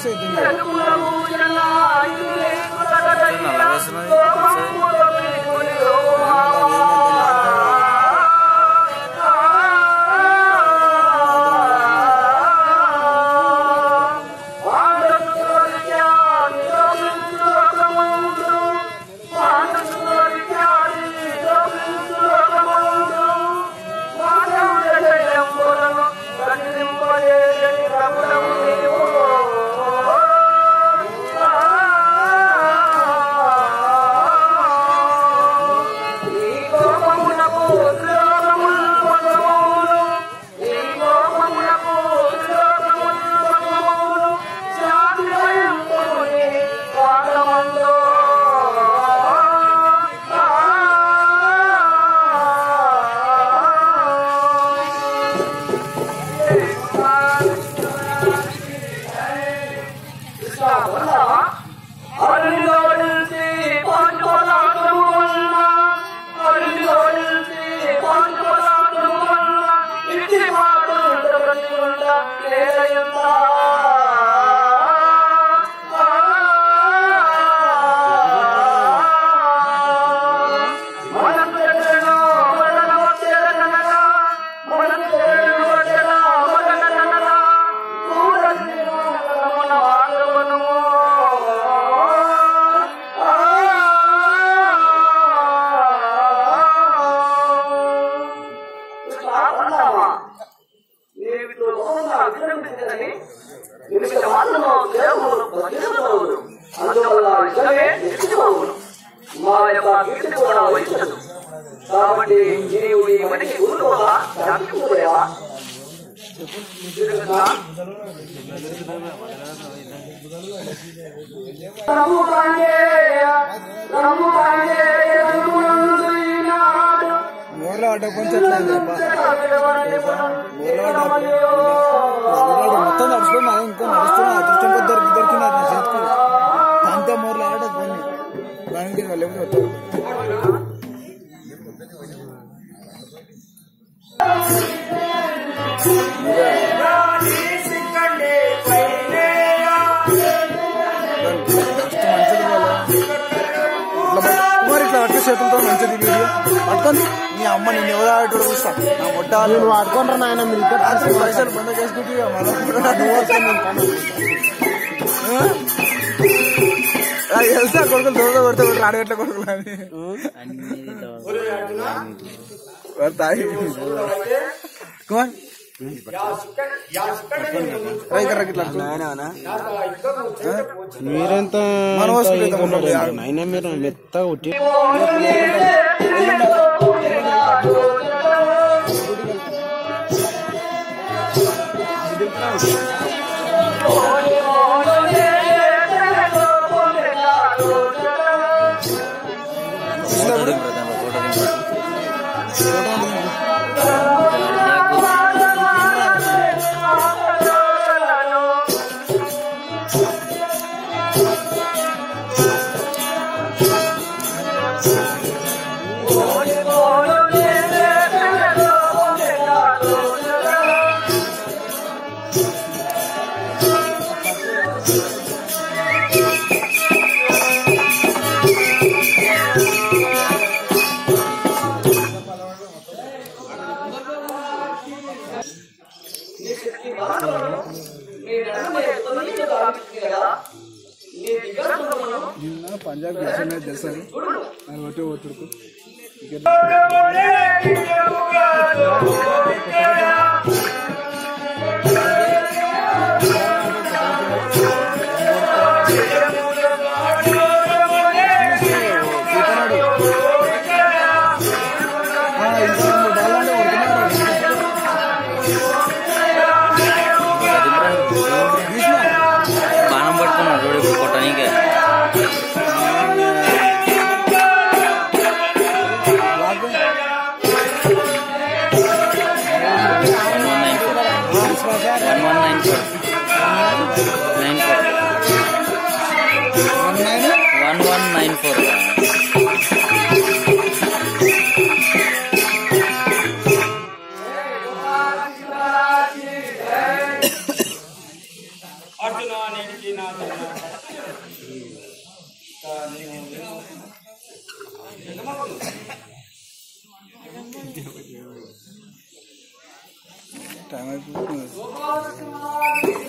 మొత్తం నడుచుకుని ఇంకా నడుస్తున్నా అదృష్టం దొరికింది నా చేతికి అంతే మూరలు ఆడ దానికి లేకపోతే ఇట్లా అట్లా చేతులతో మంచిది వీడియో పట్టుకొని నీ అమ్మ నేను ఎవరు ఆడేటోడు చూస్తా నా మొట్టాలు నువ్వు ఆడుకుంటారు నాయన మీరు పైసలు బంద చేసుకుంటే తెలుసా కొడుకులు దొరద కొడితే ఆడగట్ల కొడుకులు అని తాగి కుమార్ మీరెంత అయినా మీరు మెత్తగా ఉట్టి పంజాబ్ గెలిచిన తెలుసారు దాన్ని బట్టి ఒత్తుడుకు బాణం పడుతున్నాడు కొట్టడానికి టైం అయిపోతుంది.